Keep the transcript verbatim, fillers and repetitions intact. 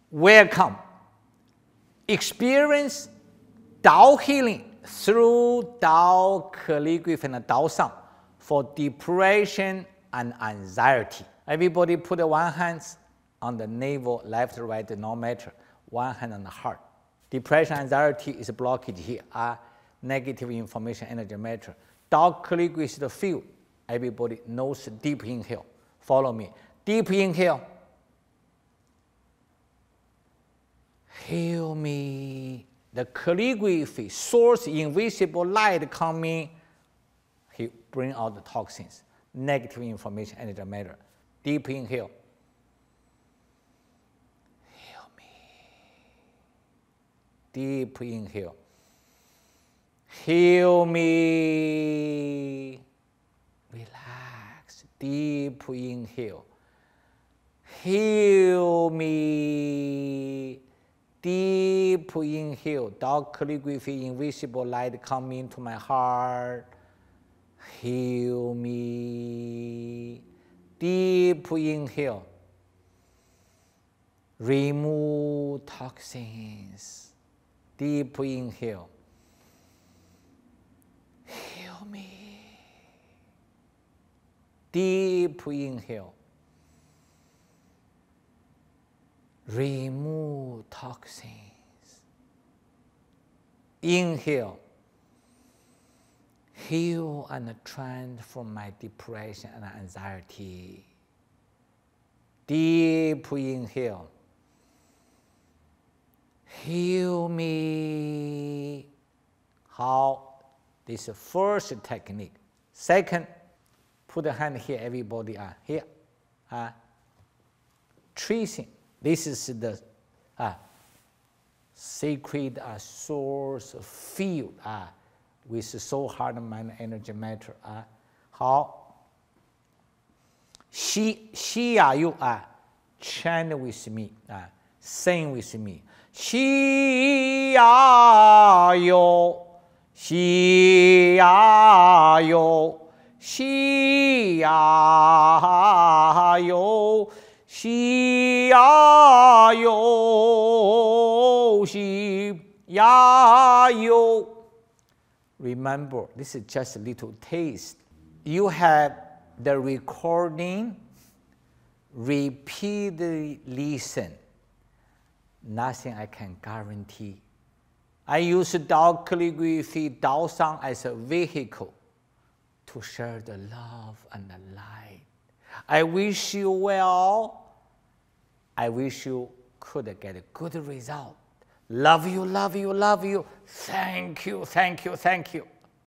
Welcome. Experience Tao healing through Tao calligraphy and Tao Song for depression and anxiety. Everybody put one hand on the navel, left, right, no matter. One hand on the heart. Depression, anxiety is blockage here. Uh, negative information, energy matter. Tao calligraphy is the field. Everybody knows deep inhale. Follow me. Deep inhale. Heal me. The calligraphy, source, invisible light coming. He bring out the toxins, negative information, energy matter. Deep inhale. Heal me. Deep inhale. Heal me. Relax. Deep inhale. Heal me. Deep inhale. Tao calligraphy, invisible light coming into my heart. Heal me. Deep inhale. Remove toxins. Deep inhale. Heal me. Deep inhale. Remove toxins. Inhale. Heal and transform my depression and anxiety. Deep inhale. Heal me. How? This is the first technique. Second, put the hand here, everybody. Uh, here. Uh, tracing. This is the uh, sacred uh, source field uh, with soul, heart, mind, energy, matter. Uh, how? She, she are you? Uh, chant with me. Uh, sing with me. She are you. She are you. She are you. She are you, she are you. Remember, this is just a little taste. You have the recording, repeatedly listen. Nothing I can guarantee. I use Tao calligraphy, Tao Song as a vehicle to share the love and the light. I wish you well. I wish you could get a good result. Love you, love you, love you. Thank you, thank you, thank you.